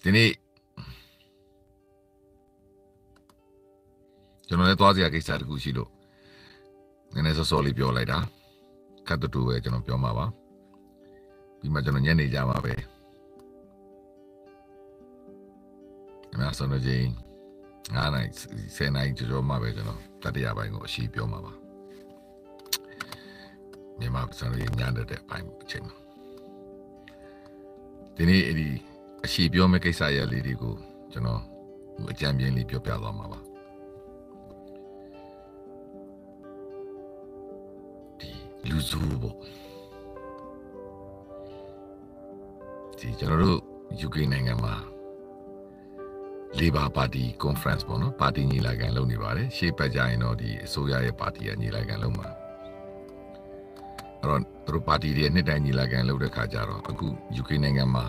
ဒီနေ့ကျွန်တော်လည်းသွားစရာကိစ္စတခုရှိလို့နည်းနည်းစောလေးပြောလိုက်တာခတ်တူပဲကျွန်တော်ပြောမှာပါပြီးမှကျွန်တော်ညနေကြမှာပဲအများဆုံးတော့ချင်း9နိုင်10နိုင်ကျော်မှပဲကျွန်တော်တတိယပိုင်းကိုအရှိပြောမှာပါမြန်မာစံရေးညတဲ့ပိုင်းအချိန်မှာဒီနေ့အဲ့ဒီအရှိပြောမယ့်ကိစ္စရလေးတွေကိုကျွန်တော်အကြံပြင်းလေးပြောပြသွားမှာပါဒီလူစုပေါ့ဒီကျွန်တော်တို့ UK နိုင်ငံမှာ Labour Party Conference ပေါ့နော်ပါတီညီလာခံလုပ်နေပါတယ်ရှေ့ပတ်ကြရင်တော့ဒီအစိုးရရဲ့ပါတီကညီလာခံလုပ်မှာအဲ့တော့သူတို့ပါတီတွေနှစ်တိုင်းညီလာခံလုပ်တဲ့ခါကျတော့အခု UK နိုင်ငံမှာ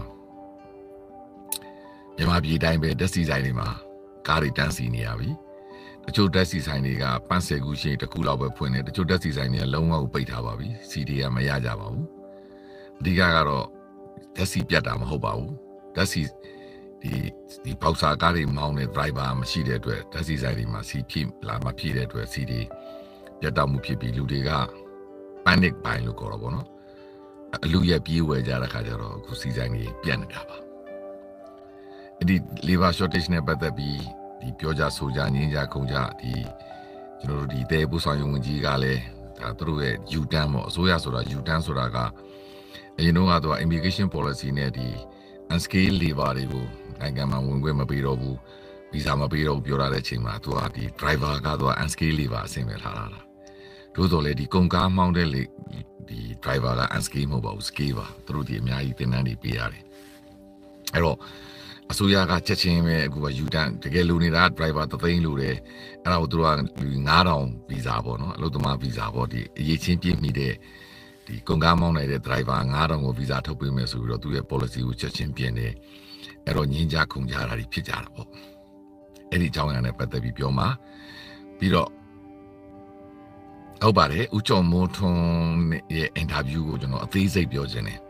မြန်မာပြည်တိုင်းပဲတက်စီဆိုင်တွေမှာကားတွေတန်းစီနေရပြီတချို့တက်စီဆိုင်တွေကပန်းဆယ်ခုရှိတခုလောက်ပဲဖွင့်နေတချို့တက်စီဆိုင်တွေကလုံးဝပိတ်ထားပါပြီစီတွေကမရကြပါဘူးအဓိကကတော့တက်စီပြတ်တာမဟုတ်ပါဘူးတက်စီဒီပေါက်စာကားတွေမောင်းတဲ့ driver မရှိတဲ့အတွက်တက်စီဆိုင်တွေမှာစီဖြည့်လာမဖြည့်တဲ့အတွက်စီတွေပြတ်တောက်မှုဖြစ်ပြီးလူတွေက panic ပိုင်းလို့ခေါ်တော့ဗောနော်အလူရဲ့ပြေးဝယ်ကြတဲ့ခါကျတော့အခုစီဆိုင်တွေပြတ်နေတာပါဒီ labor shortage နဲ့ပတ်သက်ပြီးဒီပြောကြဆိုကြငင်းကြခုံကြဒီကျွန်တော်တို့ဒီတဲပူဆောင်ရုံဝင်ကြီးကလည်းဒါသူတို့ရဲ့ U-turn ပေါ့အစိုးရဆိုတာ U-turn ဆိုတာကအရင်တော့ကတော့ immigration policy နဲ့ဒီ unskilled labor တွေကိုနိုင်ငံမှာဝင်ခွင့်မပေးတော့ဘူး visa မပေးတော့ဘူးပြောရတဲ့အချိန်မှာသူကဒီ driver ကတော့ unskilled labor အဆင့်ပဲထားတာသို့တော်လည်းဒီကုန်ကားမောင်းတဲ့ဒီ driver က unskilled မဟုတ်ပါဘူး skill ပါသူတို့ဒီအများကြီးသင်တန်းတွေပေးရတယ်အဲ့တော့အစိုးရကချက်ချင်းပဲအခုက U-turn တကယ်လိုနေတာ driver 3သိန်းလိုတယ်အဲ့ဒါကိုသူတို့က9000 visa ပေါ့နော်အလုပ်သမား visa ပေါ့ဒီအရေးချင်းပြည့်မိတဲ့ဒီကုန်ကားမောင်းနေတဲ့ driver 9000ကို visa ထုတ်ပေးမယ်ဆိုပြီးတော့သူရဲ့ policy ကိုချက်ချင်းပြင်တယ်အဲ့တော့ညင်ကြခုန်ကြတာတွေဖြစ်ကြတာပေါ့အဲ့ဒီအကြောင်းအရာနဲ့ပတ်သက်ပြီးပြောမှာပြီးတော့ဟုတ်ပါတယ်ဦးကျော်မိုးထွန်းရဲ့ interview ကိုကျွန်တော်အသေးစိတ်ပြောခြင်းတယ်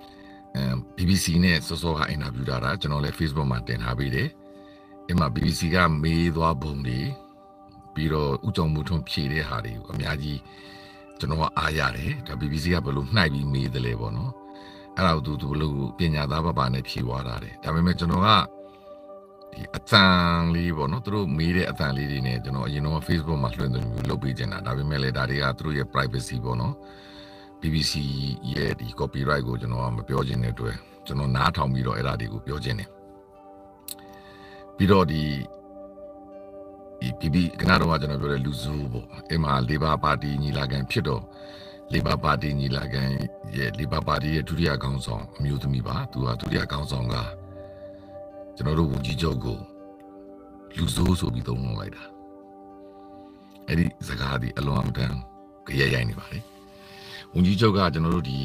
BBC နဲ့စောစောကအင်တာဗျူးတာကျွန်တော်လည်း Facebook မှာတင်ထားပေးတယ်အဲ့မှာ BBC ကမေးသွားပုံတွေပြီးတော့ဦးကျော်မိုးထွန်းဖြေတဲ့ဟာတွေကိုအများကြီးကျွန်တော်ကအားရတယ်ဒါ BBC ကဘယ်လိုနှိုက်ပြီးမေးတယ်လဲပေါ့နော်အဲ့ဒါကိုသူဘယ်လိုပညာသားပါနဲ့ဖြေသွားတာတယ်ဒါပေမဲ့ကျွန်တော်ကဒီအတန်လေးပေါ့နော်သူတို့မေးတဲ့အတန်လေးတွေနဲ့ကျွန်တော်အရင်တော့ Facebook မှာလွှင့်တယ်လို့လုပ်ပေးနေတာဒါပေမဲ့လည်းဒါတွေကသူတို့ရဲ့ privacy ပေါ့နော်BBC ရဲ့ဒီ copyright ကိုကျွန်တော်ကမပြောချင်တဲ့အတွက်ကျွန်တော်နားထောင်ပြီးတော့အဲ့ဒါတွေကိုပြောချင်တယ်ပြီးတော့ဒီခဏတော့ကျွန်တော်ပြောတဲ့လူစုပေါ့အဲ့မှာ Labour Party ညီလာခံဖြစ်တော့ Labour Party ညီလာခံရဲ့ Labour Party ရဲ့ဒုတိယခေါင်းဆောင်အမျိုးသမီးပါသူကဒုတိယခေါင်းဆောင်ကကျွန်တော်တို့ဝန်ကြီးချုပ်ကိုလူစုဆိုပြီးသုံးလုံးလိုက်တာအဲ့ဒီစကားဒီအလွန်အမတန်ကြရရိုက်နေပါလေဝန်ကြီးချုပ်ကကျွန်တော်တို့ဒီ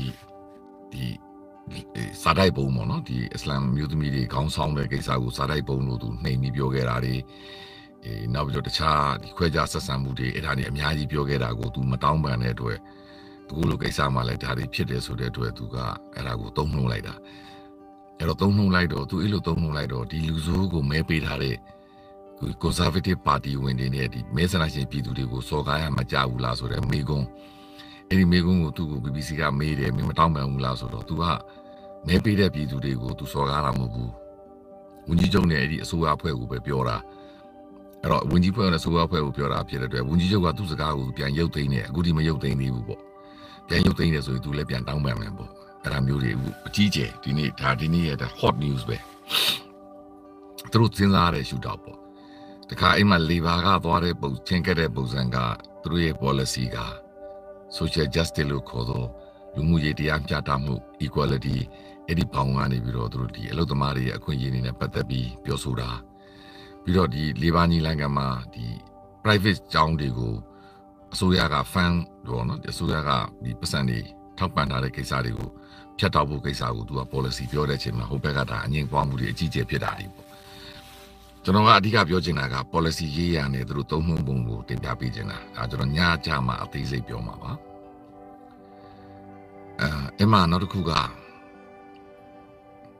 စာတိုက်ပုံပေါ့နော်ဒီအစ္စလာမ်မျိုးသမီးတွေခေါင်းဆောင်တဲ့ကိစ္စကိုစာတိုက်ပုံလို့သူနှိမ်ပြီးပြောခဲ့တာတွေနောက်ပြီးတော့တခြားဒီခွဲခြားဆက်ဆံမှုတွေအဲ့ဒါတွေအများကြီးပြောခဲ့တာကိုသူမတောင်းပန်တဲ့အတွက်သူလိုကိစ္စမှလည်းဒါတွေဖြစ်တယ်ဆိုတဲ့အတွက်သူကအဲ့ဒါကိုသုံးနှုံးလိုက်တာအဲ့တော့သုံးနှုံးလိုက်တော့သူအဲ့လိုသုံးနှုံးလိုက်တော့ဒီလူဆိုးကိုမဲပေးထားတဲ့ Conservative Party ဝင်တွေနဲ့ဒီမဲဆန္ဒရှင်ပြည်သူတွေကိုစော်ကားရမကြဘူးလားဆိုတဲ့မေးခွန်းအဲ့ဒီမေးခွန်းကိုသူ့ကို BBC ကမေးတယ်မတောင်းပန်ဘူးလားဆိုတော့သူကမဲပေးတဲ့ပြည်သူတွေကိုသူစော်ကားတာမဟုတ်ဘူးဝန်ကြီးချုပ်နဲ့အဲ့ဒီအစိုးရအဖွဲ့ကိုပဲပြောတာအဲ့တော့ဝန်ကြီးဖွဲ့နဲ့အစိုးရအဖွဲ့ကိုပြောတာဖြစ်တဲ့အတွက်ဝန်ကြီးချုပ်ကသူ့စကားကိုပြန်ရုပ်သိမ်းတယ်အခုဒီမရုပ်သိမ်းသေးဘူးပေါ့ပြန်ရုပ်သိမ်းတယ်ဆိုရင်သူလည်းပြန်တောင်းပန်မယ်ပေါ့အဲ့ဒါမျိုးတွေအကြီးကျယ်ဒီနေ့ရဲ့ hot news ပဲသူတို့စဉ်းစားရတဲ့ရှုထောင့်ပေါ့တခါအိမ်မှာ Labour ကသွားတဲ့ပုံချင်းခဲ့တဲ့ပုံစံကသူတို့ရဲ့ policy က social justice လို့ခေါ်တော့လူမှုရေးတရားမျှတမှု equality အဲ့ဒီပေါင်းကနေပြီးတော့သူတို့ဒီအလုပ်သမားတွေရဲ့အခွင့်အရေးတွေနဲ့ပတ်သက်ပြီးပြောဆိုတာပြီးတော့ဒီ Labour ညီလာခံမှာဒီ private ကျောင်းတွေကိုအစိုးရက fund တော့နော်အစိုးရကဒီပတ်စံတွေထောက်ပံ့ထားတဲ့ကိစ္စတွေကိုဖြတ်တောက်ဖို့ကိစ္စကိုသူက policy ပြောတဲ့အချိန်မှာဟိုဘက်ကဒါအငြင်းပွားမှုတွေအကြီးအကျယ်ဖြစ်တာတွေပေါ့ကျွန်တော်ကအဓိကပြောချင်တာက policy ရေးရနဲ့သူတို့သုံးနှုန်းပုံကိုတင်ပြပေးချင်တာဒါကျွန်တော်ညကြမှာအသေးစိတ်ပြောမှာပါအဲ့မှာနောက်တစ်ခုကဒီ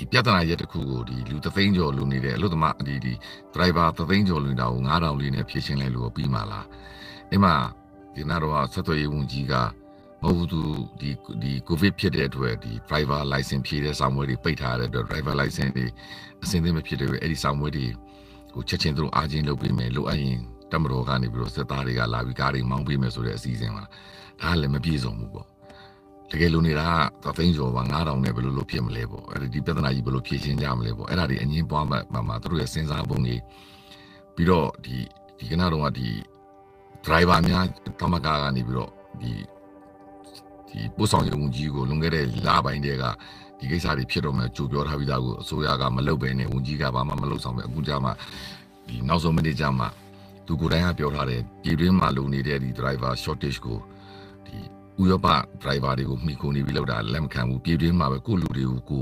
ဒီပြဿနာရက်တစ်ခုကိုဒီလူ3သိန်းကျော်လူနေတဲ့အလို့သမားဒီ driver 3သိန်းကျော်လူနေတာကို9000လေးနဲ့ဖြည့်ရှင်းလိုက်လို့ပြီးမှာလားအဲ့မှာဒီနာတော့ဆက်သွယ်ရေးဝန်ကြီးကမဟုတ်သူဒီ covid ဖြစ်တဲ့အတွက်ဒီ driver license ဖြည့်တဲ့ဆောင်ဝဲတွေပိတ်ထားတဲ့အတွက် driver license တွေအစင်းသိမဖြစ်တဲ့အတွက်အဲ့ဒီဆောင်ဝဲတွေကိုချက်ချင်းသူတို့အားချင်းလုပ်ပေးမယ်လို့အရင်တမတော်ကနေပြီးတော့စစ်သားတွေကလာပြီးကားတွေမောင်းပေးမယ်ဆိုတဲ့အစီအစဉ်မှာဒါကလည်းမပြည့်စုံဘူးပေါ့တကယ်လို့နေတာကသိန်းကျော်ပါ9000နဲ့ဘယ်လိုလုပ်ဖြစ်မလဲပေါ့အဲ့ဒီပြဿနာကြီးဘယ်လိုဖြေရှင်းကြမလဲပေါ့အဲ့ဒါတွေအငင်းပွားမှာသူတို့ရဲ့စဉ်းစားပုံတွေပြီးတော့ဒီကနေ့တော့ဒီ driver များတမကာကနေပြီးတော့ဒီပို့ဆောင်ရေးဝန်ကြီးကိုလွန်ခဲ့တဲ့လပိုင်းတည်းကဒီကိစ္စတွေဖြစ်တော့မှကြိုပြောထားပြီးသားကိုအစိုးရကမလုပ်ဘဲနဲ့ဝန်ကြီးကဘာမှမလုပ်ဆောင်ပဲအခုကြမှာဒီနောက်ဆုံးမိနစ်ကြမှာသူကိုယ်တိုင်ကပြောထားတယ်ပြည်တွင်းမှာလုံနေတဲ့ဒီ driver shortage ကိုဒီဥရောပ driver တွေကိုမှီခိုနေပြီးလောက်တာလက်မခံဘူးပြည်တွင်းမှာပဲကိုလူတွေကိုကို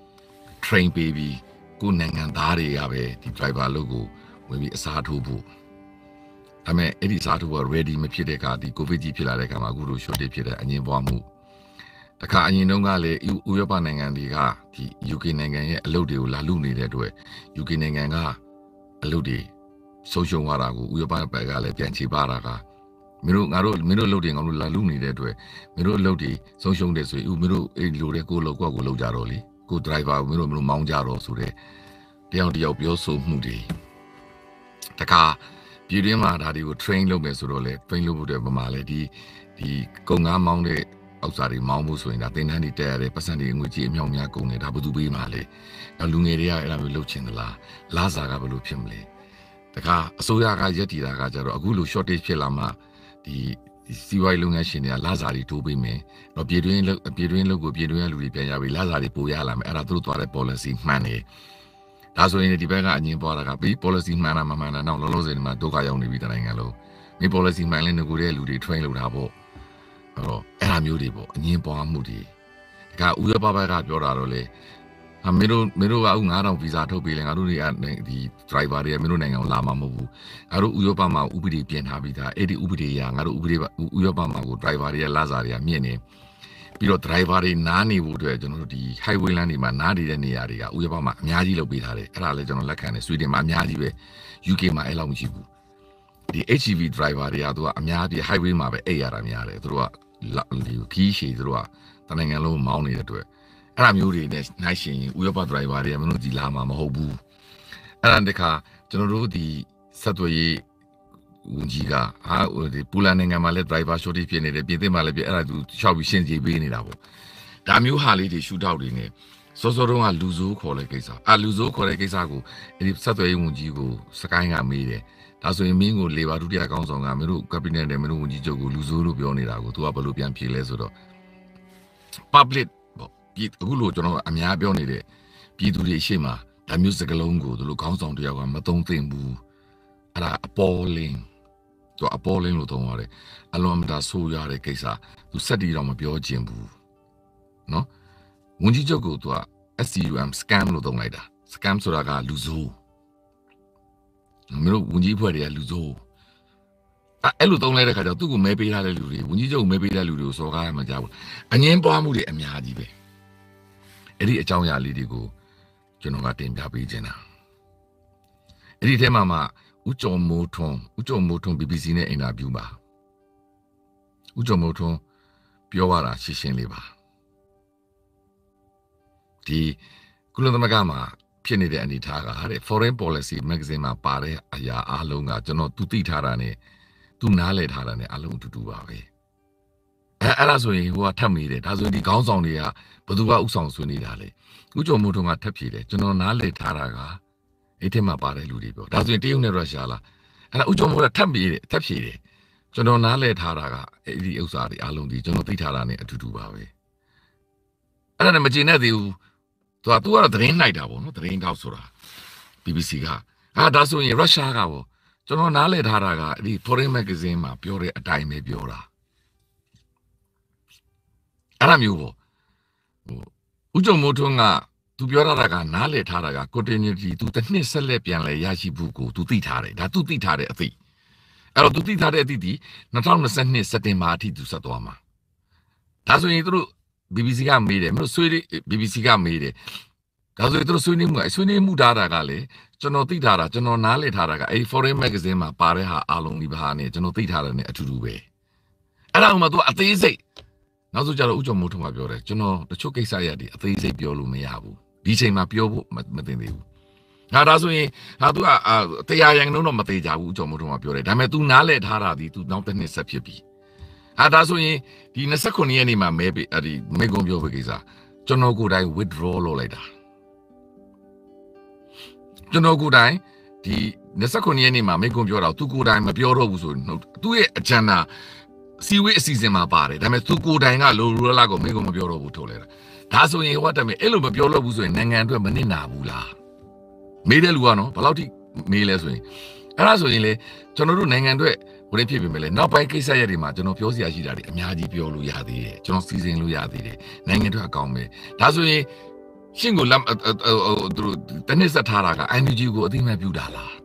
train ပေးပြီးကိုနိုင်ငံသားတွေကပဲဒီ driver လို့ကိုဝင်ပြီးအစားထိုးဖို့ဒါပေမဲ့အဲ့ဒီအစားထိုးက ready မဖြစ်တဲ့အခါဒီ covid ကြီးဖြစ်လာတဲ့အခါမှာအခုလို shortage ဖြစ်တဲ့အငင်းပွားမှုတခါအရင်တုန်းကလည်းဥရောပနိုင်ငံတွေကဒီ UK နိုင်ငံရဲ့အလုပ်တွေကိုလာလူနေတဲ့အတွက် UK နိုင်ငံကအလုပ်တွေဆုံးရှုံးသွားတာကိုဥရောပဘက်ကလည်းပြန်ချေပါတာကမင်းတို့အလုပ်တွေငါတို့လာလူနေတဲ့အတွက်မင်းတို့အလုပ်တွေဆုံးရှုံးတယ်ဆိုရင်မင်းတို့အဲ့လိုတဲ့ကိုလောက်ကိုလောက်ကြတော့လေကို driver ကိုမင်းတို့မောင်းကြတော့ဆိုတဲ့တယောက်ပြောဆိုမှုတွေတခါပြည်တွင်းမှာဒါတွေကို train လုပ်မယ်ဆိုတော့လေ train လုပ်ဖို့တဲ့ပမာလဲဒီကုန်ကားမောင်းတဲ့အောက်စာတွေမောင်းဖို့ဆိုရင်ဒါသင်တန်းတွေတက်ရတယ်ပတ်စံတွေငွေကြေးအမြောက်များကုန်တယ်ဒါဘယ်သူပေးမှာလဲလူငယ်တွေကအဲ့လိုမျိုးလုပ်ချင်သလားလာစာကဘယ်လိုဖြစ်မလဲတခါအစိုးရကရက်တည်တာကကြတော့အခုလို shortage ဖြစ်လာမှဒီစီးပွားရေးလုပ်ငန်းရှင်တွေကလာစာတွေတိုးပေးမယ်တော့ပြည်တွင်းလုပ်ကိုပြည်တွင်းကလူတွေပြန်ရပြီလာစာတွေပိုရလာမယ်အဲ့ဒါသူတို့သွားတဲ့ policy မှန်တယ်ဒါဆိုရင်ဒီဘက်ကအငင်းပွားတာကပြီး policy မှန်တာမမှန်တာတော့လောလောဆယ်ဒီမှာဒုက္ခရောက်နေပြီတနိုင်ငံလုံးဒီ policy မှန်လဲငကိုတဲ့လူတွေ train လုပ်တာပေါ့အဲ့ဒါမျိုးတွေပေါ့အငင်းပွားမှုတွေဒါကဥရောပဘက်ကပြောတာတော့လေမင်းတို့ကအခု9000ဗီဇာထုတ်ပေးလဲငါတို့တွေကဒီ driver တွေကမင်းတို့နိုင်ငံကိုလာမှာမဟုတ်ဘူးငါတို့ဥရောပမှာဥပဒေပြင်ထားပြီးသားအဲ့ဒီဥပဒေအရငါတို့ဥရောပမှာကို driver တွေကလာစားတွေကမြင့်နေပြီးတော့ driver တွေနားနေဖို့အတွက်ကျွန်တော်တို့ဒီ highway lane တွေမှာနားနေတဲ့နေရာတွေကဥရောပမှာအများကြီးလုပ်ပေးထားတယ်အဲ့ဒါလည်းကျွန်တော်လက်ခံတယ် Sweden မှာအများကြီးပဲ UK မှာအဲ့လောက်မရှိဘူးဒီ HGV driver တွေကသူကအများကြီး highway မှာပဲအိပ်ရတာများတယ်သူတို့ကဒီခီးရှည်သူတို့ကတနိုင်ငံလုံးမောင်းနေတဲ့အတွက်အဲ့ဒါမျိုးတွေနဲ့နိုင်ရှင်ဥရောပ driver တွေကမင်းတို့ဒီလာမှာမဟုတ်ဘူးအဲ့ဒါတခါကျွန်တော်တို့ဒီဆက်သွယ်ရေးဝန်ကြီးကဒီပူလန်နိုင်ငံမှာလည်း driver shortage ဖြစ်နေတယ်ပြည်သစ်မှာလည်းပြအဲ့ဒါသူလျှောက်ပြီးရှင်းကြပေးနေတာပေါ့ဒါမျိုးဟာလေးတွေရှူထောက်တွေနဲ့စောစောတုန်းကလူစိုးခေါ်တဲ့ကိစ္စလူစိုးခေါ်တဲ့ကိစ္စကိုဒီဆက်သွယ်ရေးဝန်ကြီးကိုစကိုင်းကမေးတယ်ဒါဆိုရင်မင်းကိုလေဘာဒုတိယကောင်းဆောင်ကမင်းတို့ cabinet နဲ့မင်းတို့ဝန်ကြီးချုပ်ကိုလူစိုးလို့ပြောနေတာကိုသူကဘယ်လိုပြန်ဖြေလဲဆိုတော့ public ပေါ့အခုလိုကျွန်တော်အများပြောနေတဲ့ပြည်သူတွေရှေ့မှာဒါမျိုးစကလုံးကိုသူတို့ခေါင်းဆောင်တယောက်ကမသုံးသင့်ဘူးအဲ့ဒါအပေါ်လင်းသူအပေါ်လင်းလို့သုံးရတယ်အလွန်မတာဆိုးရတဲ့ကိစ္စသူစက်တီတော့မပြောချင်ဘူးနော်ဝန်ကြီးချုပ်ကိုသူက SCUM scam လို့သုံးလိုက်တာ scam ဆိုတာကလူဆိုးမင်းတို့ဝန်ကြီးဖွဲ့တွေကလူဆိုးအဲ့လိုသုံးလိုက်တဲ့ခါကျတော့သူ့ကိုမဲပေးထားတဲ့လူတွေဝန်ကြီးချုပ်မဲပေးတဲ့လူတွေကိုစော်ကားရမှာကြဘူးအငင်းပွားမှုတွေအများကြီးပဲအဲ့ဒီအကြောင်းအရာလေးတွေကိုကျွန်တော်ကတင်ပြပေးခြင်းတာအဲ့ဒီထဲမှာမှဦးကျော်မိုးထွန်း BBC နဲ့အင်တာဗျူးပါဦးကျော်မိုးထွန်းပြောရတာရှင်းလေးပါဒီကုလသမဂ္ဂမှာဖြစ်နေတဲ့အနေအထားကတဲ့ Foreign Policy Magazine မှာပါတဲ့အရာအလုံးကကျွန်တော်သူသိထားတာနဲ့သူနားလည်ထားတာနဲ့အလုံးတူပါပဲအဲ့ဒါဆိုရင်ဟိုကထပ်မိတယ်ဒါဆိုရင်ဒီခေါင်းဆောင်တွေကဘယ်သူကဥဆောင်ဆွေးနေတာလဲဦးကျော်မိုးထွန်းကထပ်ဖြေတယ်ကျွန်တော်နားလည်ထားတာကအဲ့ထဲမှာပါတယ်လူတွေပြောဒါဆိုရင်တရုတ်နဲ့ရုရှားလားအဲ့ဒါဦးကျော်မိုးကထပ်ဖြေတယ်ကျွန်တော်နားလည်ထားတာကအဲ့ဒီဥစ္စာတွေအလုံးဒီကျွန်တော်သိထားတာနဲ့အတူပါပဲအဲ့ဒါနဲ့မကျေနပ်သေးဘူးသူကတော့သတင်းလိုက်တာပေါ့နော်သတင်းတောက်ဆိုတာ BBC ကဒါဆိုရင်ရုရှားကပေါ့ကျွန်တော်နားလည်ထားတာကဒီ Foreign Magazine မှာပြောတဲ့အတိုင်းပဲပြောတာအဲ့ဒါမျိုးပေါ့ဦးကျော်မိုးထွန်းကသူပြောတာကနားလည်ထားတာက continuity သူတစ်နှစ်ဆက်လက်ပြန်လဲရရှိဖို့ကိုသူသိထားတယ်ဒါသူသိထားတဲ့အသိအဲ့တော့သူသိထားတဲ့အသိဒီ2022စက်တင်ဘာအထိသူဆက်သွားမှာဒါဆိုရင်သူတို့BBC ကမေးတယ်မလို့ဆွေး BBC ကမေးတယ်ဒါဆိုသူတို့ဆွေးနွေးမှုထားတာကလေကျွန်တော်သိထားတာကျွန်တော်နားလည်ထားတာကအဲ့ foreign magazine မှာပါတဲ့ဟာအားလုံးဒီဘာနဲ့ကျွန်တော်သိထားတယ်နဲ့အတူတူပဲအဲ့ဒါမှသူကအသေးစိတ်နောက်ဆိုကြတော့ဥကြုံမိုးထုံးမှာပြောတယ်ကျွန်တော်တချို့ကိစ္စရပ်တွေအသေးစိတ်ပြောလို့မရဘူးဒီချိန်မှာပြောဖို့မတင်သေးဘူးငါဒါဆိုရင်ဟာ तू ကတရားရင်တော့မသေးကြဘူးဥကြုံမိုးထုံးမှာပြောတယ်ဒါပေမဲ့ तू နားလည်ထားတာဒီ तू နောက်တစ်နှစ်ဆက်ဖြစ်ပြီဟာဒါဆိုရင်ဒီ29ရက်နေ့မှာမဲပေးအဲ့ဒီမိကုံပြောဖို့ကိစ္စကျွန်တော်ကိုယ်တိုင် withdraw လုပ်လိုက်တာကျွန်တော်ကိုယ်တိုင်ဒီ29ရက်နေ့မှာမိကုံပြောတော့သူကိုယ်တိုင်မပြောတော့ဘူးဆိုရင်သူ့ရဲ့ agenda စီဝေးအစီအစဉ်မှာပါတယ်ဒါပေမဲ့သူကိုယ်တိုင်ကလိုလိုလားကိုမိကုံမပြောတော့ဘူးထုတ်လိုက်တာဒါဆိုရင်ဟောတယ်မယ်အဲ့လိုမပြောတော့ဘူးဆိုရင်နိုင်ငံအတွက်မနစ်နာဘူးလားမေးတဲ့လူကနော်ဘယ်လောက်ထိမေးလဲဆိုရင်အဲ့ဒါဆိုရင်လေကျွန်တော်တို့နိုင်ငံအတွက်ဘယ်ဖြစ်ပြီမလဲနောက်ပိုင်းကိစ္စရပ်တွေမှာကျွန်တော်ပြောစရာရှိတာတွေအများကြီးပြောလို့ရသေးတယ်ကျွန်တော်စီစဉ်လို့ရသေးတယ်နိုင်ငံအတွက်အကောင်းပဲဒါဆိုရင်ရှင်းကိုလမ်းသူတို့တနစ်ဆက်ထားတာက NUG ကိုအသိမှတ်ပြုတာလား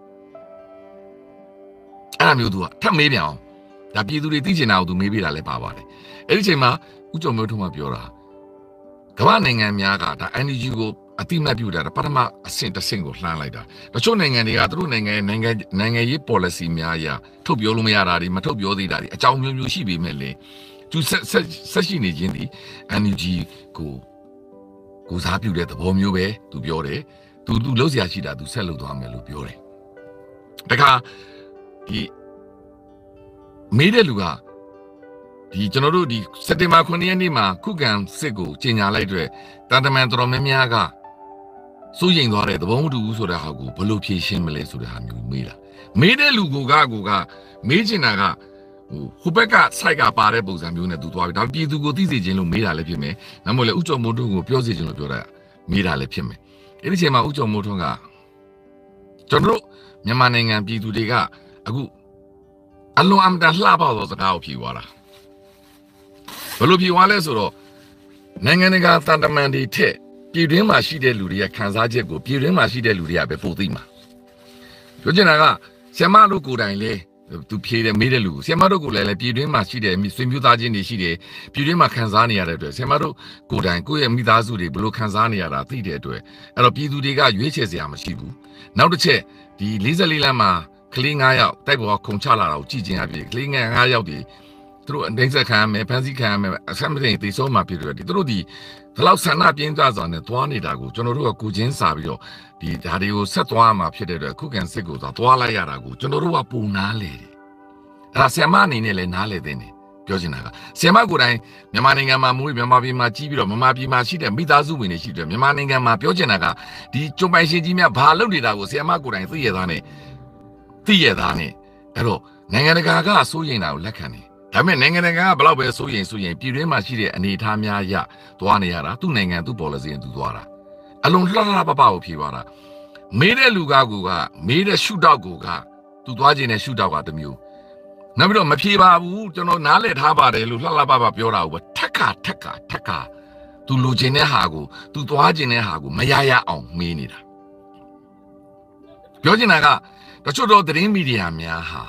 အဲ့လိုမျိုးသူကထပ်မေးပြန်အောင်ဒါပြည်သူတွေသိချင်တာကိုသူမေးပေးတာလည်းပါပါတယ်အဲ့ဒီချိန်မှာဥကြုံမျိုးထုံးမှပြောတာကမ္ဘာနိုင်ငံများကဒါ NUG ကိုအတိမတ်ပြုတာပထမအဆင့်တစ်ဆင့်ကိုလှမ်းလိုက်တာတချို့နိုင်ငံတွေကသူတို့နိုင်ငံရေး policy များအရာထုတ်ပြောလို့မရတာတွေမထုတ်ပြောသေးတာတွေအကြောင်းမျိုးမျိုးရှိပေမဲ့လေသူဆက်ရှိနေခြင်းဒီ NUG ကိုစားပြုတဲ့သဘောမျိုးပဲသူပြောတယ်သူလုံးစရာရှိတာသူဆက်လုပ်သွားမယ်လို့ပြောတယ်တခါဒီမေးတဲ့လူကဒီကျွန်တော်တို့ဒီစက်တင်ဘာ9ရက်နေ့မှာခုခံစစ်ကိုကြီးညာလိုက်တဲ့တန်တမန်တော်တော်များများကစိုးရိမ်သွားတဲ့သဘောမတူဘူးဆိုတဲ့ဟာကိုဘယ်လိုဖြေရှင်းမလဲဆိုတဲ့ဟာမျိုးမေးတာမေးတဲ့လူကမေးချင်တာကဟိုဘက်ကစိုက်ကပါတဲ့ပုံစံမျိုးနဲ့သူသွားပြီဒါပြည်သူကိုသိစေခြင်းလို့မေးတာလည်းဖြစ်မယ်။နောက်မို့လဲဥကြုံမိုးထွန်းကိုပြောစေခြင်းလို့ပြောတာမေးတာလည်းဖြစ်မယ်။အဲ့ဒီချိန်မှာဥကြုံမိုးထွန်းကကျွန်တော်တို့မြန်မာနိုင်ငံပြည်သူတွေကအခုအလွန်အမတန်လှပသောစကားကိုဖြေသွားတာ။ဘယ်လိုဖြေသွားလဲဆိုတော့နိုင်ငံတကာတန်တမန်တွေထက်ပြည်တွင်းမှာရှိတဲ့လူတွေကခံစားချက်ကိုပြည်တွင်းမှာရှိတဲ့လူတွေကပဲပိုသိမှာ။ပြောချင်တာကဆရာမတို့ကိုယ်တိုင်လေသူဖြေတယ်မေးတဲ့လူဆရာမတို့ကိုလည်းပြည်တွင်းမှာရှိတဲ့ဆွေမျိုးသားချင်းတွေရှိတယ်ပြည်တွင်းမှာခံစားနေရတဲ့အတွက်ဆရာမတို့ကိုယ်တိုင်ကိုယ့်ရဲ့မိသားစုတွေဘယ်လိုခံစားနေရတာသိတဲ့အတွက်အဲ့တော့ပြည်သူတွေကရွေးချယ်စရာမရှိဘူးနောက်တစ်ချက်ဒီ44လမ်းမှာကလေး9ယောက်တိုက်ပေါ်ခုံချလာတာကိုကြည့်ချင်းအဖြစ်ကလေး9ယောက်တွေသူတို့အိမ်ဆက်ခံရမယ်ဖန်ဆီးခံရမယ်အဆမ်းမတင်သေဆုံးမှာဖြစ်တယ်ဒီတို့ဒီလောက်ဆန္ဒပြင်းကြစွာနဲ့သွားနေတာကိုကျွန်တော်တို့ကကိုချင်းစာပြီးတော့ဒီဓာတ်တွေကိုဆက်သွားမှာဖြစ်တဲ့အတွက်ခုခံစစ်ကိုသွားလိုက်ရတာကိုကျွန်တော်တို့ကပုံနာလေတယ်အဲ့ဒါဆရာမအနေနဲ့လည်းနားလေသိနေပြောချင်တာကဆရာမကိုယ်တိုင်မြန်မာနိုင်ငံမှာမွေးမြန်မာပြည်မှာကြီးပြီးတော့မြန်မာပြည်မှာရှိတဲ့မိသားစုဝင်တွေရှိတယ်မြန်မာနိုင်ငံမှာပြောချင်တာကဒီကျုံပိုင်ရှင်ကြီးများဘာလုပ်နေတာကိုဆရာမကိုယ်တိုင်သိရသားနဲ့အဲ့တော့နိုင်ငံတကာကစိုးရိမ်တာကိုလက်ခံတယ်ဒါပေမဲ့နိုင်ငံတကာကဘယ်လောက်ပဲစိုးရိမ်ပြည်တွင်းမှာရှိတဲ့အနေအထားများရသွားနေရတာသူ့နိုင်ငံသူ့ policy နဲ့သူသွားတာအလုံးလှလှပပကိုဖြေသွားတာမေးတဲ့လူကမေးတဲ့ရှုထောက်ကသူသွားခြင်းနဲ့ရှုထောက်ကတမျိုးနောက်ပြီးတော့မဖြေပါဘူးကျွန်တော်နားလည်ထားပါတယ်လို့လှလှပပပြောတာကိုထက်ကသူလိုချင်တဲ့ဟာကိုသူသွားခြင်းတဲ့ဟာကိုမရအောင်မေးနေတာပြောချင်တာကတချို့တော့သတင်းမီဒီယာများဟာ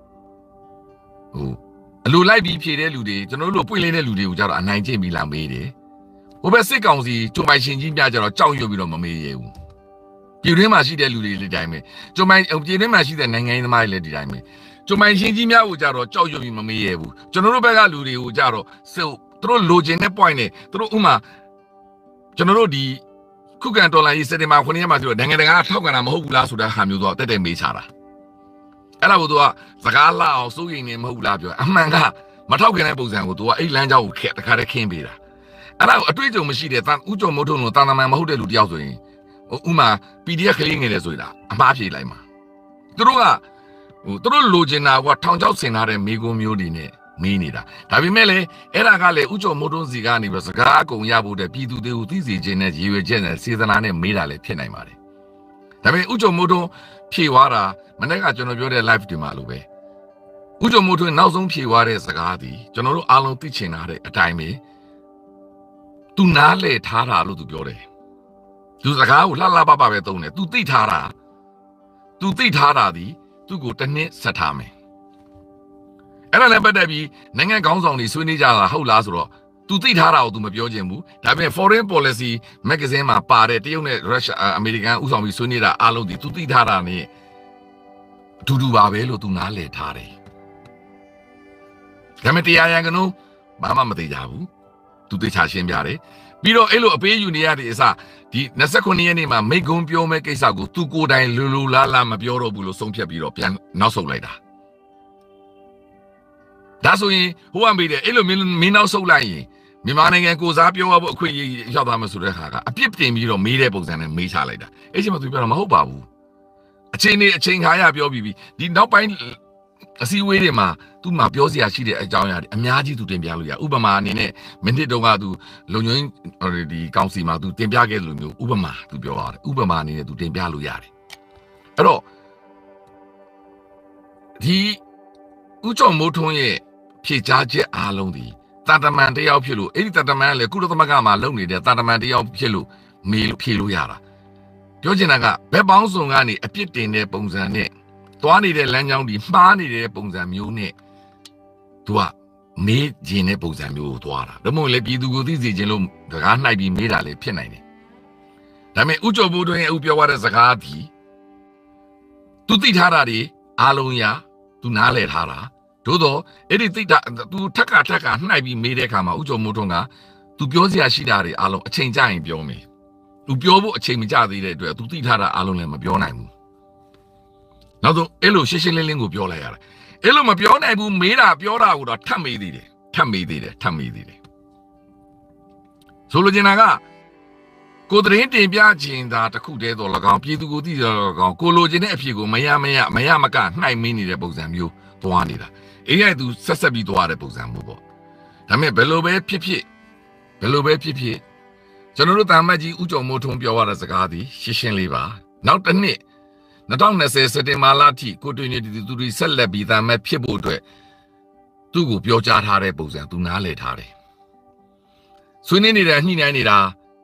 အလိုလိုက်ပြီးဖြေတဲ့လူတွေကျွန်တော်တို့ပွင့်လင်းတဲ့လူတွေကိုကြတော့အနိုင်ကျင့်ပြီးလာမေးတယ်ဟိုဘက်စစ်ကောင်စီကျုံပိုင်ရှင်ကြီးများကြတော့ကြောက်ရွံ့ပြီးတော့မမေးရဘူးပြည်တွင်းမှာရှိတဲ့လူတွေလည်းဒီတိုင်းပဲကျုံပိုင်ပြည်တွင်းမှာရှိတဲ့နိုင်ငံရေးသမားတွေလည်းဒီတိုင်းပဲကျုံပိုင်ရှင်ကြီးများကိုကြတော့ကြောက်ရွံ့ပြီးမမေးရဘူးကျွန်တော်တို့ဘက်ကလူတွေကိုကြတော့သူတို့လိုချင်တဲ့ point နဲ့သူတို့ဥမာကျွန်တော်တို့ဒီခုခံတော်လှန်ရေးစက်တင်ဘာ9ရက်မှာဆိုတော့နိုင်ငံတကာကထောက်ခံတာမဟုတ်ဘူးလားဆိုတဲ့ဟာမျိုးတော့တက်တက်မေးချတာအဲ့ဒါကိုသူကစကားလှအောင်စိုးရိမ်နေမဟုတ်လားပြောအမှန်ကမထောက်ခံတဲ့ပုံစံကိုသူကအဲ့လမ်းကြောင်းကိုတခါတည်းခင်းပေးတာအဲ့ဒါကိုအတွေ့အကြုံမရှိတဲ့ဥကြုံမိုးထုံလို့တာသမန်မဟုတ်တဲ့လူတယောက်ဆိုရင်ဥမာ PDF ကလေးငယ်တယ်ဆိုတာအမှားဖြေလိုက်မှာသူတို့လိုချင်တာကထောင်ချောက်ဆင်ထားတဲ့မိကုံမျိုးတွေနဲ့မေးနေတာဒါပေမဲ့လည်းအဲ့ဒါကလည်းဥကြုံမိုးထုံစီကနေပြီးစကားအကုန်ရဖို့တဲ့ပြည်သူတွေကိုသိစေခြင်းနဲ့ရည်ရွယ်ချက်နဲ့စေတနာနဲ့မေးတာလည်းဖြစ်နိုင်ပါတယ်ဒါပေမဲ့ဥကြုံမိုးထုံဖြေသွားတာမနေ့ကကျွန်တော်ပြောတဲ့ live ဒီမှာလို့ပဲဥကြုံမိုးထွန်းနောက်ဆုံးဖြေသွားတဲ့စကားသည်ကျွန်တော်တို့အားလုံးသိချင်တဲ့အတိုင်းပဲသူနားလေထားတာလို့သူပြောတယ်သူစကားကိုလှလှပပပဲသုံးတယ်သူသိထားတာသည်သူ့ကိုတစ်နှစ်ဆက်ထားမယ်အဲ့ဒါလည်းပတ်သက်ပြီးနိုင်ငံခေါင်းဆောင်တွေဆွေးနွေးကြတာဟုတ်လားဆိုတော့သူသိထားတာကို तू မပြောချင်ဘူးဒါပေမဲ့ foreign policy magazine မှာပါတဲ့တရုတ်နဲ့ Russia အမေရိကန်ဥဆောင်ပြီးဆွေးနွေးတာအားလုံးဒီ तू သိထားတာနဲ့အတူတူပါပဲလို့ तू နားလည်ထားတယ်ဒါပေမဲ့တရားရန်ကနုဘာမှမသိကြဘူး तू သိချရှင်းပြတယ်ပြီးတော့အဲ့လိုအပေးယူနေရတဲ့အစဒီ29ရက်နေ့မှာမိကွန်းပြောမဲ့ကိစ္စကို तू ကိုယ်တိုင်လူလားမပြောတော့ဘူးလို့ဆုံးဖြတ်ပြီးတော့ပြန်နောက်ဆုတ်လိုက်တာဒါဆိုရင်ဟိုကမေးတယ်အဲ့လိုမင်းနောက်ဆုတ်လိုက်ရင်မြန်မာနိုင်ငံကိုစားပြောရဖို့အခွင့်အရေးရောက်သွားမှဆိုတဲ့ခါကအပြစ်တင်ပြီးတော့မေးတဲ့ပုံစံနဲ့မေးချလိုက်တာအဲ့ချိန်မှာ तू ပြောတာမဟုတ်ပါဘူးအချိန်ခါရပြောပြီးဒီနောက်ပိုင်းအစည်းအဝေးတွေမှာ तू မှာပြောစရာရှိတဲ့အကြောင်းအရာတွေအများကြီး तू တင်ပြလို့ရဥပမာအနေနဲ့မိနစ်တုန်းက तू လုံညွှန်းဒီကောင်စီမှာ तू တင်ပြခဲ့လို့မျိုးဥပမာ तू ပြောရတယ်ဥပမာအနေနဲ့ तू တင်ပြလို့ရတယ်အဲ့တော့ဒီဥကြုံမိုးထွန်းရဲ့ဖြည့်ချချက်အားလုံးဒီတာတမန်တယောက်ဖြစ်လို့အဲ့ဒီတာတမန်လည်းကုလသမဂ္ဂမှာလုပ်နေတဲ့တာတမန်တယောက်ဖြစ်လို့မေးလို့ဖြည့်လို့ရတာပြောချင်တာကဘက်ပေါင်းစုံကနေအပြစ်တင်တဲ့ပုံစံနဲ့သွားနေတဲ့လမ်းကြောင်းဒီမှားနေတဲ့ပုံစံမျိုးနဲ့သူကမေးခြင်းတဲ့ပုံစံမျိုးကိုသွားတာဒါမှမဟုတ်လေပြည်သူကိုသိစေခြင်းလို့စကားနှိုက်ပြီးမေးတာလည်းဖြစ်နိုင်တယ်ဒါပေမဲ့ဥကြုံဘိုးတွင်ဥပြောရတဲ့စကားဒီသူသိထားတာဒီအားလုံးရသူနားလည်ထားတာသို့တော့အဲ့ဒီသိတာသူထက်ကနှိုက်ပြီးမေးတဲ့အခါမှာဥကြုံမိုးထွန်းကသူပြောစရာရှိတာတွေအားလုံးအချိန်ကြရင်ပြောမယ်သူပြောဖို့အချိန်မကြသေးတဲ့အတွက်သူသိထားတာအားလုံးလည်းမပြောနိုင်ဘူးနောက်တော့အဲ့လိုရှင်းလင်းကိုပြောလိုက်ရတယ်အဲ့လိုမပြောနိုင်ဘူးမေးတာပြောတာကိုတော့ထပ်မေးသေးတယ်ဆိုလိုချင်တာကကိုသတင်းတင်ပြခြင်းသာတစ်ခုတည်းတော့၎င်းပြည်သူကိုသိတော့၎င်းကိုလိုချင်တဲ့အဖြစ်ကိုမရမကနှိုက်မင်းနေတဲ့ပုံစံမျိုးသွားနေတာအေးရသူဆက်ပြီးသွားတဲ့ပုံစံမျိုးပေါ့ဒါပေမဲ့ဘယ်လိုပဲဖြစ်ကျွန်တော်တို့တာမတ်ကြီးဥကြုံမိုးထွန်းပြောရတဲ့စကားသည်ရှင်းလေးပါနောက်တစ်နှစ်2020စက်တင်ဘာလအထိကိုတွင်နေသူတွေဆက်လက်ပြီးတာမတ်ဖြစ်ဖို့အတွက်သူ့ကိုပြောကြားထားတဲ့ပုံစံသူနားလည်ထားတယ်ဆွေးနွေးနေတာညှိနှိုင်းနေတာ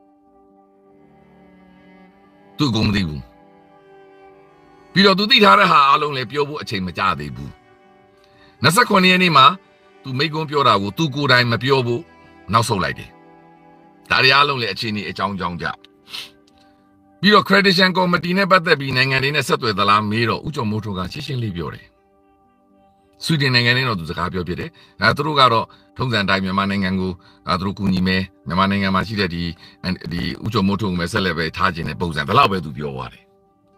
သူကမသိဘူးပြီးတော့သူသိထားတဲ့ဟာအလုံးလည်းပြောဖို့အချိန်မကျသေးဘူး29ရက်နေ့မှာသူမိကွန်းပြောတာကိုသူကိုယ်တိုင်မပြောဘူးနောက်ဆုတ်လိုက်တယ်ဒါတွေအလုံးလည်းအချိန်ကြီးအကြောင်းကြပြီးတော့ accreditation committee နဲ့ပတ်သက်ပြီးနိုင်ငံတွေနဲ့ဆက်သွယ်သလားမေးတော့ဥကြုံမိုးထွန်းကရှင်းလေးပြောတယ်ဆွီဒင်နိုင်ငံနဲ့တော့သူစကားပြောဖြစ်တယ်သူတို့ကတော့ထုံးစံတိုင်းမြန်မာနိုင်ငံကိုသူတို့ကူညီမယ်မြန်မာနိုင်ငံမှာရှိတဲ့ဒီဥကြုံမိုးထွန်းကိုဆက်လက်ပဲထားခြင်းတဲ့ပုံစံဒါတော့ပဲသူပြောသွားတယ်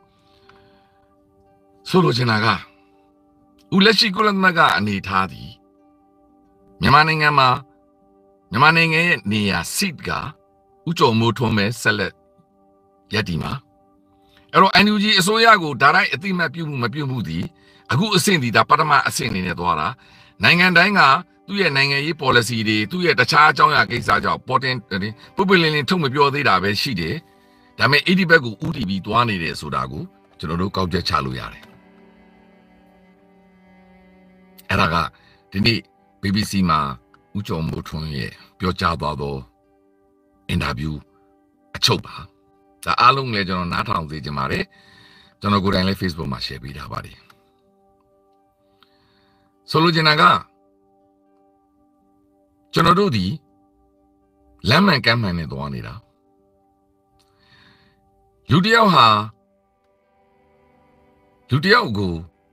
ဆိုလိုချင်တာကဦးလက်ရှိကုလသမဂ္ဂအနေထားသည်မြန်မာနိုင်ငံရဲ့နေရာ seat ကဥကြုံမိုးထွန်းပဲဆက်လက်ရည်တည်မှာအဲ့တော့ NUG အစိုးရကိုဒါတိုင်းအသိမှတ်ပြုမှုမပြုမှုသည်အခုအဆင့်ဒီဒါပထမအဆင့်အနေနဲ့သွားတာနိုင်ငံတိုင်းကသူ့ရဲ့နိုင်ငံရေး policy တွေသူ့ရဲ့တခြားအကြောင်းအရာကိစ္စကြောင့်ပုပ်ပွလင်းထုတ်မပြောသေးတာပဲရှိတယ်ဒါပေမဲ့အဲ့ဒီဘက်ကိုဥတီပြီးသွားနေတယ်ဆိုတာကိုကျွန်တော်တို့ကောက်ချက်ချလို့ရတယ်အဲ့ဒါကဒီနေ့ BBC မှာဥကြုံမိုးထွန်းရဲ့ပြောကြားသွားသောအင်တာဗျူးအချုပ်ပါဒါအားလုံးလည်းကျွန်တော်နားထောင်စေချင်ပါတယ်ကျွန်တော်ကိုယ်တိုင်လည်း Facebook မှာ share ပေးထားပါတယ်ဆိုလိုချင်တာကကျွန်တော်တို့ဒီလမ်းမှန်ကမ်းမှန်နဲ့သွားနေတာလူတယောက်ကို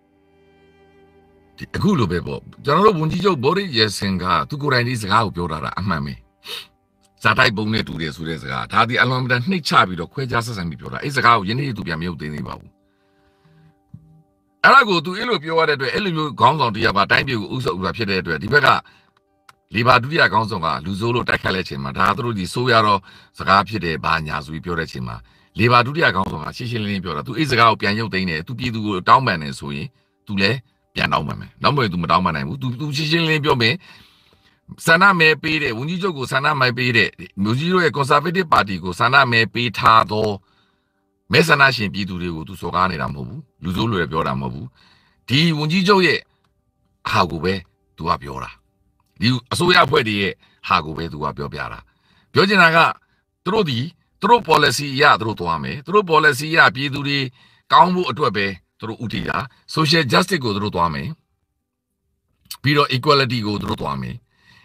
ဒီအခုလိုပဲပေါ့ကျွန်တော်တို့ဝန်ကြီးချုပ်ဘော်ရစ်ရဲစင်ကသူကိုယ်တိုင်ဒီစကားကိုပြောတာအမှန်ပဲဇာတိုက်ပုံနဲ့တူတယ်ဆိုတဲ့စကားဒါဒီအလွန်မတန်နှိမ့်ချပြီးတော့ခွဲခြားဆက်ဆံပြီးပြောတာအဲ့စကားကိုယနေ့သူပြန်မရုပ်သိမ်းသေးပါဘူးအဲ့ဒါကိုသူအဲ့လိုပြောရတဲ့အတွက်အဲ့လိုမျိုးခေါင်းဆောင်တရားပါတိုင်းပြည်ကိုဥဆုပ်ဖြစ်တဲ့အတွက်ဒီဘက်ကလီဘာဒုတိယခေါင်းဆောင်ကလူဆိုးလို့တိုက်ခိုက်လိုက်ချိန်မှာဒါသူတို့ဒီဆိုးရတော့စကားဖြစ်တယ်ဘာညာဆိုပြီးပြောတဲ့ချိန်မှာလီဘာဒုတိယခေါင်းဆောင်ကရှင်းလင်းပြောတာသူအဲ့စကားကိုပြန်ရုပ်သိမ်းတယ်သူပြည်သူကိုတောင်းပန်တယ်ဆိုရင်သူလည်းပြန်တောင်းပန်မယ်နောက်မှသူမတောင်းပန်နိုင်ဘူးသူရှင်းလင်းပြောမယ်ဆန္ဒမဲပေးတဲ့ဝန်ကြီးချုပ်ကိုဆန္ဒမဲပေးတဲ့မျိုးကြီးတို့ရဲ့ conservative party ကိုဆန္ဒမဲပေးထားသောမဲဆန္ဒရှင်ပြည်သူတွေကိုသူစော်ကားနေတာမဟုတ်ဘူးလူဆိုးလူတွေပြောတာမဟုတ်ဘူးဒီဝန်ကြီးချုပ်ရဲ့ဟာကိုပဲသူကပြောတာဒီအစိုးရအဖွဲ့တွေရဲ့ဟာကိုပဲသူကပြောပြတာပြောချင်တာကသူတို့ policy အရသူတို့သွားမယ်သူတို့ policy အရပြည်သူတွေကောင်းဖို့အတွက်ပဲသူတို့ဥတီတာ social justice ကိုသူတို့သွားမယ်ပြီးတော့ equality ကိုသူတို့သွားမယ်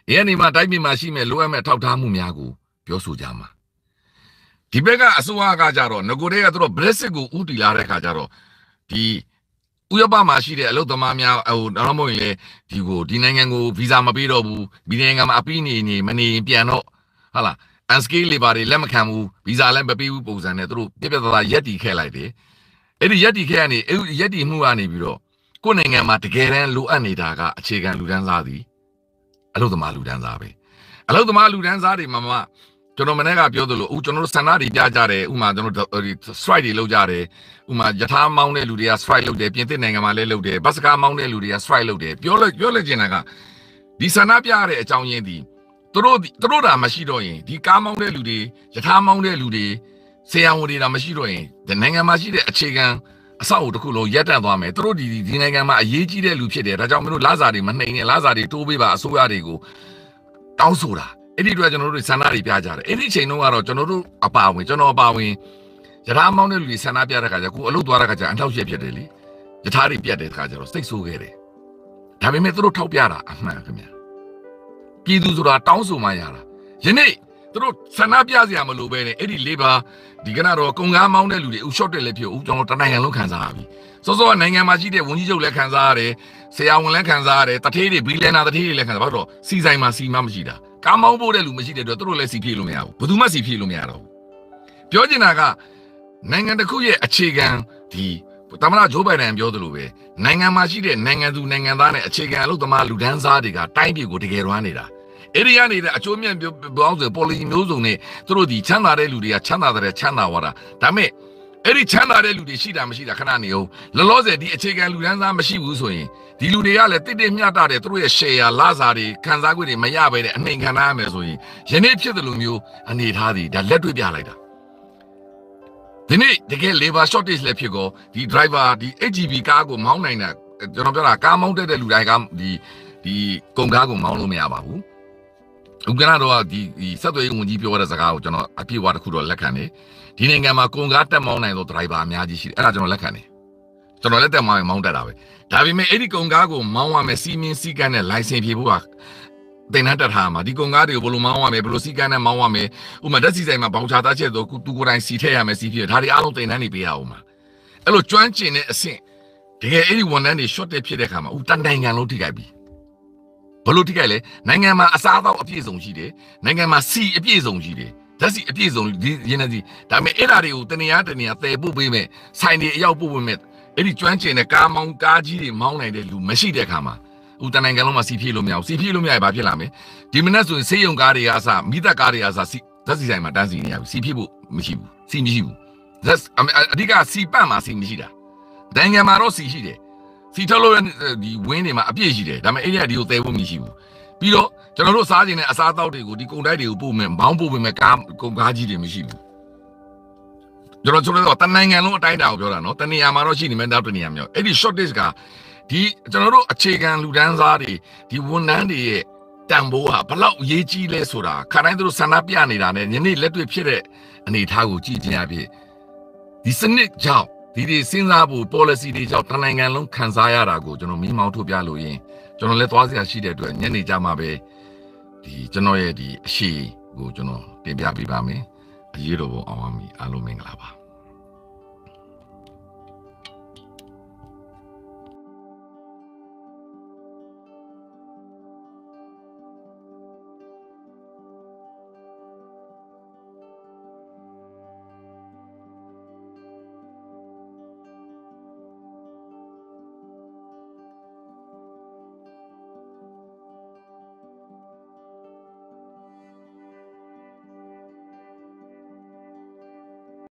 ရနေမှာတိုင်းပြည်မှာရှိမဲ့လိုအပ်မဲ့ထောက်ထားမှုများကိုပြောဆိုကြမှာဒီဘက်ကအစိုးရကကြတော့ငကိုတွေကသူတို့ Brexit ကိုဥတီလာတဲ့ခါကျတော့ဒီဥရောပမှာရှိတဲ့အလုပ်သမားများတော့မဟုတ်ရင်လေဒီနိုင်ငံကိုဗီဇာမပေးတော့ဘူးဒီနိုင်ငံမှာအပြီးနေမနေပြန်တော့ဟာလား unskilled labor တွေလက်မခံဘူးဗီဇာလည်းမပေးဘူးပုံစံနဲ့သူတို့ပြပြသားရက်တီခဲ့လိုက်တယ်အဲ့ဒီရက်တီခဲ့ကနေရက်တီမှုကနေပြီးတော့ကိုယ်နိုင်ငံမှာတကယ်တမ်းလိုအပ်နေတာကအခြေခံလူတန်းစားသည်အလုပ်သမားလူတန်းစားပဲအလုပ်သမားလူတန်းစားတွေမှာကျွန်တော်မနေ့ကပြောသလိုကျွန်တော်တို့စန္ဒတွေပြကြတယ်ဥမာကျွန်တော်တို့ strike တွေလုပ်ကြတယ်ဥမာယထာမောင်းတဲ့လူတွေက strike လုပ်တယ်ပြင်သစ်နိုင်ငံမှာလည်းလုပ်တယ်ဘတ်စကားမောင်းတဲ့လူတွေက strike လုပ်တယ်ပြောလိုက်ချင်တာကဒီစန္ဒပြရတဲ့အကြောင်းရင်းဒီသူတို့ဒါမရှိတော့ရင်ဒီကားမောင်းတဲ့လူတွေယထာမောင်းတဲ့လူတွေဆရာဝန်တွေဒါမရှိတော့ရင်ဒီနိုင်ငံမှာရှိတဲ့အခြေခံအဆောက်အဦတစ်ခုလုံးရပ်တန့်သွားမယ်သူတို့ဒီနိုင်ငံမှာအရေးကြီးတဲ့လူဖြစ်တယ်ဒါကြောင့်မလို့လစာတွေမနှိမ်နဲ့လစာတွေတိုးပေးပါအစိုးရတွေကိုတောင်းဆိုတာအဲ့ဒီအတွက်ကျွန်တော်တို့ဆန္ဒတွေပြကြတယ်အဲ့ဒီအချိန်တုန်းကတော့ကျွန်တော်တို့အပါဝင်ကျွန်တော်အပါဝင်ယထာမောင်းတဲ့လူတွေဆန္ဒပြတဲ့ခါကျကိုအလုပ်သွားတဲ့ခါကျအထောက်ရှက်ဖြစ်တယ်လေယထာတွေပြတ်တဲ့ခါကျတော့စိတ်ဆိုးခဲ့တယ်ဒါပေမဲ့သူတို့ထောက်ပြတာအမှန်ခင်ဗျာပြည်သူဆိုတာတောင်းဆိုမှရတာယနေ့သူတို့ဆန္ဒပြစရာမလိုပဲနဲ့အဲ့ဒီလေးပါဒီကနေ့တော့ကုန်ကားမောင်းတဲ့လူတွေရှော့တက်လည်းဖြစ်ဦးကျွန်တော်တနိုင်ငံလုံးခံစားရပြီစောစောနိုင်ငံမှာရှိတဲ့ဝန်ကြီးချုပ်လည်းခံစားရတယ်ဆရာဝန်လည်းခံစားရတယ်တထေးတွေဘီလီယံနာတထေးတွေလည်းခံစားဘာလို့စီဆိုင်မှာစီမမရှိတာကားမောင်းဖို့တဲ့လူမရှိတဲ့အတွက်သူတို့လည်းစီပြေးလို့မရဘူးဘယ်သူမှစီပြေးလို့မရတော့ဘူးပြောချင်တာကနိုင်ငံတစ်ခုရဲ့အခြေခံဒီသမ္မတဂျိုးဘိုင်ဒန်ပြောသလိုပဲနိုင်ငံမှာရှိတဲ့နိုင်ငံသူနိုင်ငံသားနဲ့အခြေခံအလုပ်သမားလူဒန်းစားတွေကတိုင်းပြည်ကိုတကယ်ရွမ်းနေတာအဲ့ဒီကနေတဲ့အကျိုးမြတ်ပြောင်းဆို policy မျိုးစုံနဲ့သူတို့ဒီချမ်းသာတဲ့လူတွေကချမ်းသာတဲ့ချမ်းသာသွားတာဒါပေမဲ့အဲ့ဒီချမ်းသာတဲ့လူတွေရှိတာမရှိတာခဏနေအောင်လောလောဆယ်ဒီအခြေခံလူဒန်းစားမရှိဘူးဆိုရင်ဒီလူတွေကလည်းတိတိမျှတတဲ့သူတို့ရဲ့ share လာစားတွေခံစား권တွေမရဘဲနဲ့အနှိမ်ခံရမယ်ဆိုရင်ယနေ့ဖြစ်တယ်လို့မျိုးအနေထားသည်ဒါလက်တွေ့ပြလိုက်တာဒီနေ့တကယ် labor shortage လည်းဖြစ်ကောဒီ driver ဒီ HGV ကားကိုမောင်းနိုင်တာကျွန်တော်ပြောတာကားမောင်းတဲ့လူတိုင်းကဒီကုန်ကားကိုမောင်းလို့မရပါဘူးဥက္ကဋ္ဌတော့ဒီဆက်သွယ်ရေးဝန်ကြီးပြောတဲ့စကားကိုကျွန်တော်အပြည့်အဝတစ်ခုတော့လက်ခံတယ်ဒီနိုင်ငံမှာကုန်ကားတက်မောင်းနိုင်သော driver အများကြီးရှိတယ်အဲ့ဒါကျွန်တော်လက်ခံတယ်ကျွန်တော်လက်တက်မောင်းရင်မောင်းတက်တာပဲဒါပေမဲ့အဲ့ဒီကုန်ကားကိုမောင်းရမယ်စီမင်းစီကန်းနဲ့ license ဖြေဖို့ကတင်နှတက်ထားမှာဒီကုန်ကားတွေကိုဘယ်လိုမောင်းရမယ်ဘယ်လိုစီကန်းနဲ့မောင်းရမယ်ဥပမာဓာတ်စီဆိုင်မှာဘောင်ချသားချက်ဆိုသူကိုယ်တိုင်စီထည့်ရမယ်စီဖြစ်ဒါတွေအားလုံးတင်နှန်းနေပေးရအောင်မှာအဲ့လိုကျွမ်းကျင်တဲ့အဆင့်တကယ်အဲ့ဒီဝန်ထမ်းတွေ shortage ဖြစ်တဲ့ခါမှာတန်နိုင်ငံလုံးထိခိုက်ပြီဘလို့ထိခိုက်လဲနိုင်ငံမှာအစားအသောက်အပြည့်စုံရှိတယ်နိုင်ငံမှာစီအပြည့်စုံရှိတယ်ဓာတ်စီအပြည့်စုံဒီရင်းနေစီဒါပေမဲ့အဲ့ဓာတွေကိုတနေရာတည်ပို့ပေးမယ်ဆိုင်တွေအရောက်ပို့ပေးမယ်အဲ့ဒီကျွမ်းကျင်တဲ့ကားမောင်းကားကြီးတွေမောင်းနိုင်တဲ့လူမရှိတဲ့ခါမှာတနိုင်ငံလုံးမှာစီဖြည့်လို့မရဘူးစီဖြည့်လို့မရရင်ဘာဖြစ်လာမလဲဒီမနက်ဆိုရင်ဆေးရုံကားတွေကအစမိသက်ကားတွေကအစဓာတ်စီဆိုင်မှာတန်းစီနေရပြီစီဖြည့်ဖို့မရှိဘူးစီမရှိဘူးဓာတ်အဓိကစီပန့်မှာစီမရှိတာနိုင်ငံမှာတော့စီရှိတယ်စီထုတ်လို့ဒီဝင်းတွေမှာအပြည့်ရှိတယ်ဒါပေမဲ့အဲ့ဒီကိုသယ်ဖို့မရှိဘူးပြီးတော့ကျွန်တော်တို့စားခြင်းနဲ့အစားအသောက်တွေကိုဒီကုန်တိုက်တွေကိုပို့မယ်မောင်းပို့ပေးမယ်ကားကုန်ကားကြီးတွေမရှိဘူးကျွန်တော်တို့တနိုင်ငံလုံးအတိုင်းအတာကိုပြောတာနော်တနေရာမှာတော့ရှိနေမယ်နောက်တနေရာမျိုးအဲ့ဒီ shortage ကဒီကျွန်တော်တို့အခြေခံလူတန်းစားတွေဒီဝန်ထမ်းတွေရဲ့တန်ဖိုးဟာဘလောက်အရေးကြီးလဲဆိုတာခါတိုင်းသူတို့ဆန္ဒပြနေတာနဲ့ယနေ့လက်တွေ့ဖြစ်တဲ့အနေအထားကိုကြည့်ခြင်းအဖြစ်ဒီစနစ်ကြောင့်ဒီစဉ်းစားဖို့ policy တွေကြောင့်တနိုင်ငံလုံးခံစားရတာကိုကျွန်တော်မိမောင်းထုတ်ပြလို့ရင်ကျွန်တော်လည်းသွားစရာရှိတဲ့အတွက်ညနေကြမှာပဲဒီကျွန်တော်ရဲ့ဒီအရှိကိုကျွန်တော်တင်ပြပေးပါမယ်အရေးတော်ပုံအောင်ပါမည်အားလုံးမင်္ဂလာပါ